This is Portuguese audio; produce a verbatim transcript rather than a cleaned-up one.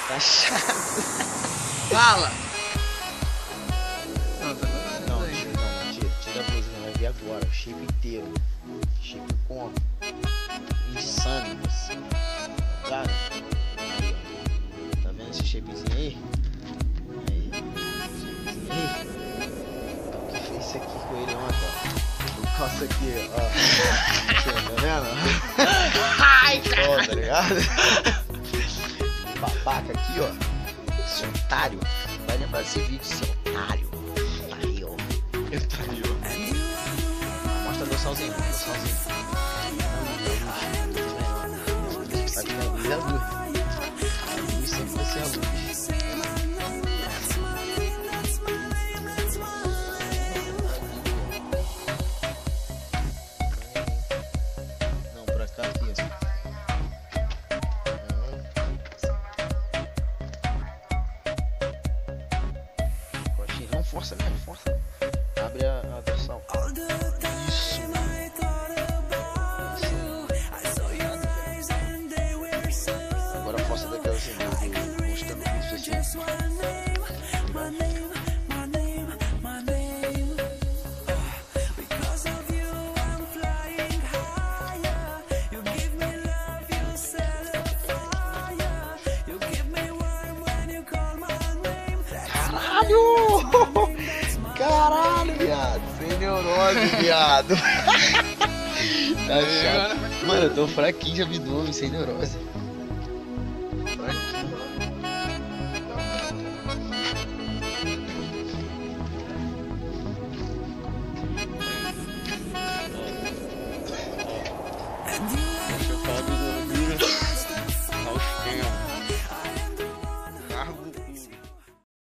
Tá chato. Fala! Não, tá falando Não, aí. tira, não, tira, tira a blusa, vai ver agora. O shape inteiro. Shape como? Insano, assim. Cara, aí, ó. Tá vendo esse shapezinho aí? Aí, shapezinho aí. O que fez isso aqui com ele ontem, ó. O calço aqui, ó. Aqui, tá vendo? Ai, cara! Ó, tá ligado? Babaca aqui, ó. Esse otário. Vai lembrar desse vídeo, seu otário. Aí, ó. Eu tô aí, ó. Mostra do solzinho, do solzinho. Vai ficar a luz, é a luz. A luz sempre vai ser a luz. Não, pra cá aqui, ó. Coxinha, não força mesmo, força. Abre a, a versão. Isso. Agora a força daquela assim, do- mostrando isso assim. Caralho! Caralho, viado! Sem neurose, viado! Tá chato. Mano, eu tô fraquinho de abdômen, sem neurose.